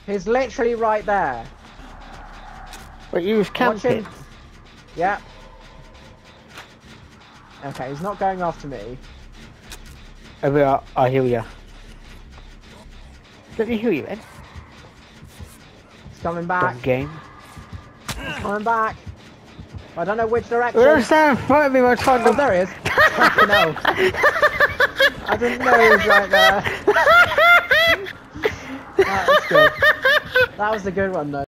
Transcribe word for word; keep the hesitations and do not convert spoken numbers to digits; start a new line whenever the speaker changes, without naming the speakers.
He's literally right there.
But you was camping.
Yeah. Okay, he's not going after me.
Over there, I'll heal you. Let me heal you, Ed.
He's coming back.
Dumb game.
He's coming back. I don't know which direction.
Don't stand in front of me, my time.
Oh, there he is. Fucking hell. I didn't know he was right there. That was good. That was a good one, though.